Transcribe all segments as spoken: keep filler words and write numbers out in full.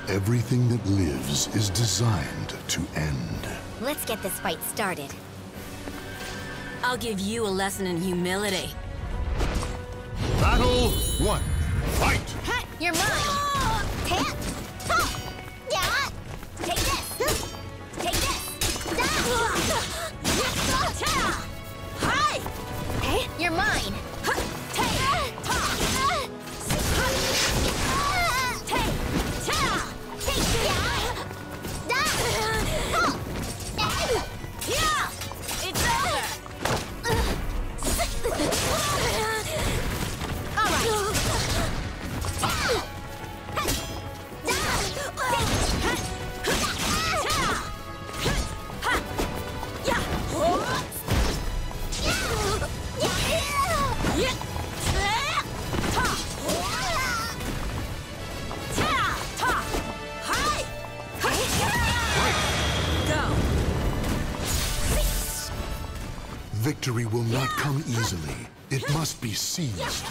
Everything that lives is designed to end. Let's get this fight started. I'll give you a lesson in humility. Battle one. Fight! Ha! You're mine! Hit! Ha! Yeah! Take this! Take this! Da! Hi! Hey, you're mine! Victory will not come easily. It must be seized.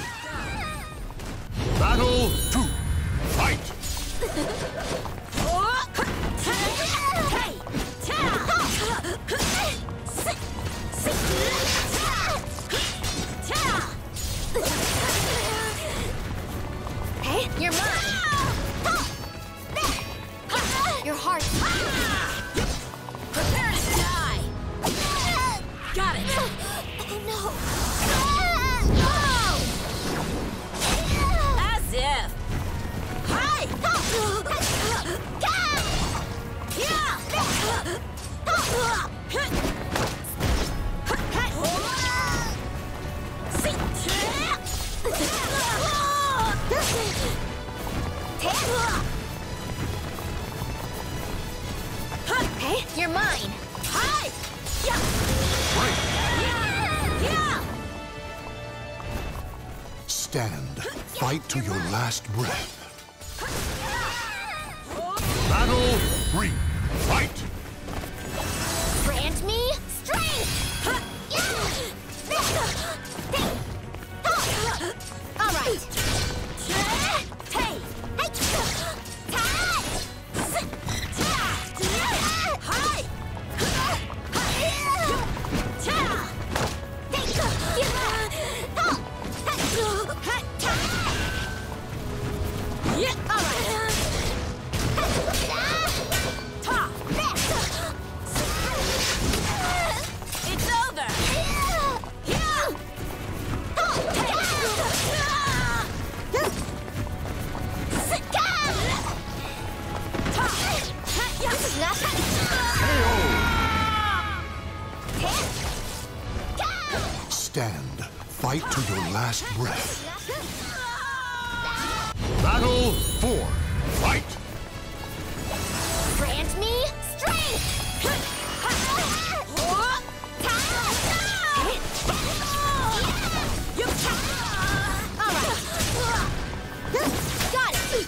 Battle two. Fight! Hey, you're mine! Your heart! Prepare to die! Got it! Oh no! As if! Hi! Hey, you're mine! Hi! Stand. Fight to your last breath. Battle three. Fight! Grant me strength! All right. Stand. Fight to your last breath. Battle four. Fight! Grant me strength! Got it!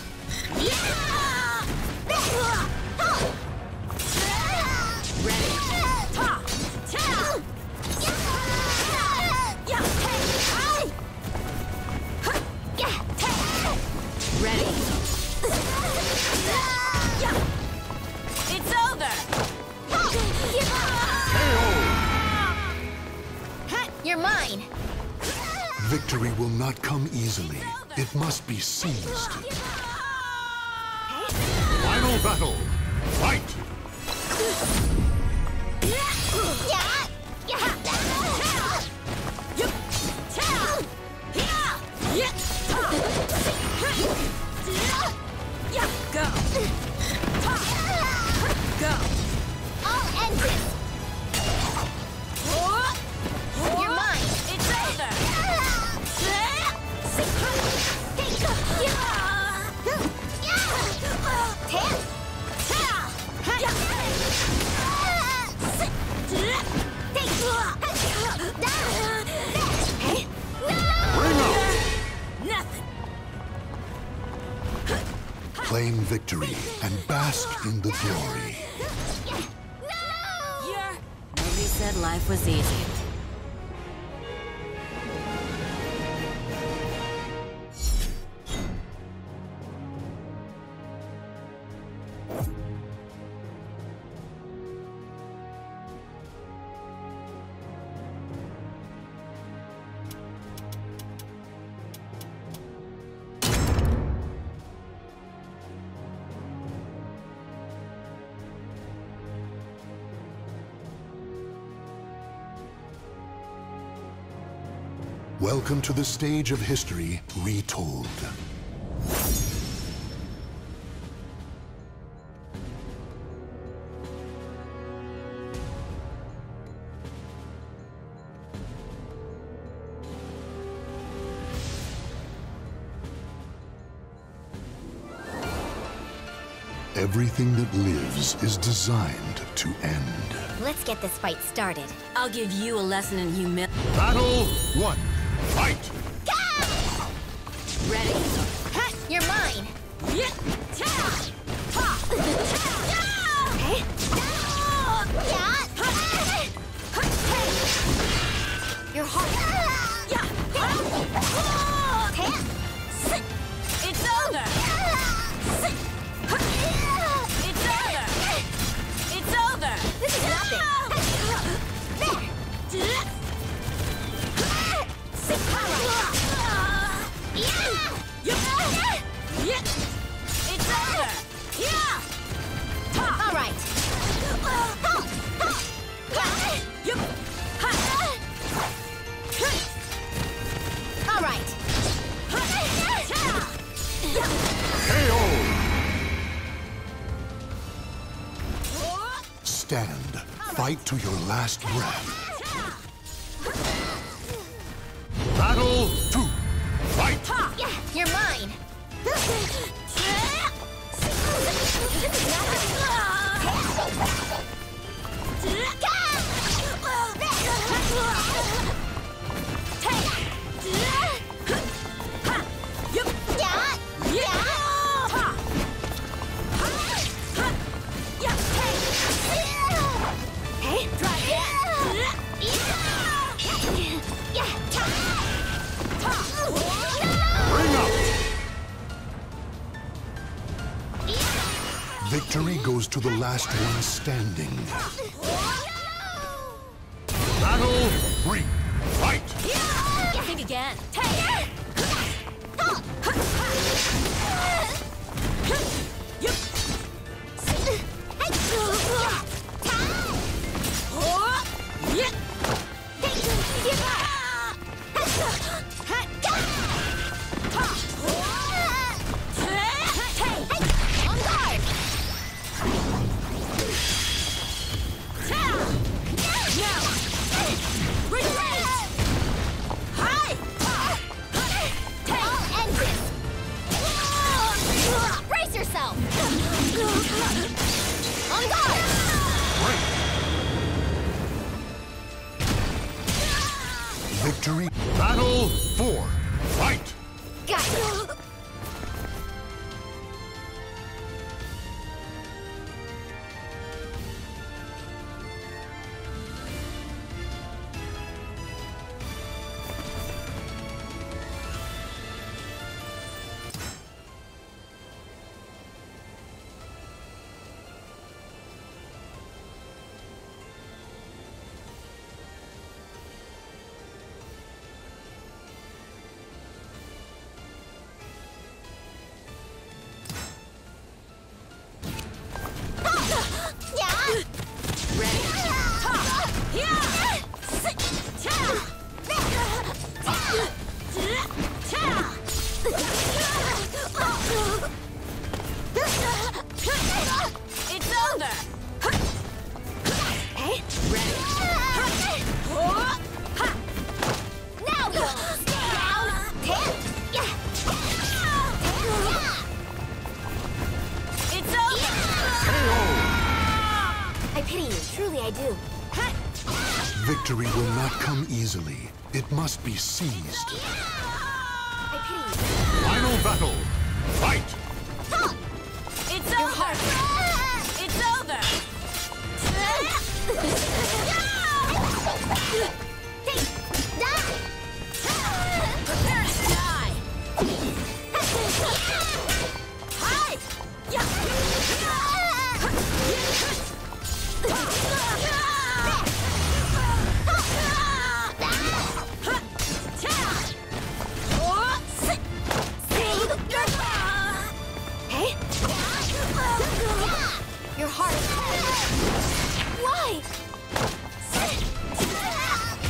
Ready? It's over! You're mine! Victory will not come easily. It must be seized. Final battle. Fight! Go! Go! I'll end this! You're mine! It's over! Bring up! Nothing! Claim victory and bask in the glory. You're... Nobody said life was easy. Welcome to the stage of history retold. Everything that lives is designed to end. Let's get this fight started. I'll give you a lesson in humility. Battle one. Fight! Ready? You're mine. Yeah. Okay. Your heart. It's over. It's over. It's over. This is nothing. There. It's over. Yeah. All right. All right. K O! Stand. Fight to your last breath. Battle two. Fight! Yeah, you're mine. Victory goes to the last one standing. Battle three. Fight! Think again. Brace yourself! On guard! Victory. Battle four. Fight! Got it! It's over. Hey, Ready? now you down. Yeah. It's over. I pity you, truly I do. Victory will not come easily. It must be seized. I pity you. Final battle. Fight! It's over. It's over. Prepare to die. Hi. Hey? Your heart. Why?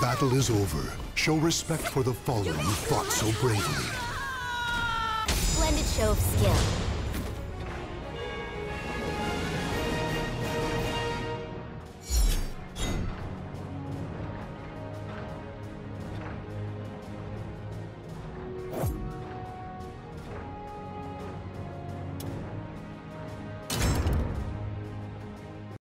battle is over. Show respect for the fallen who fought so bravely. Splendid show of skill.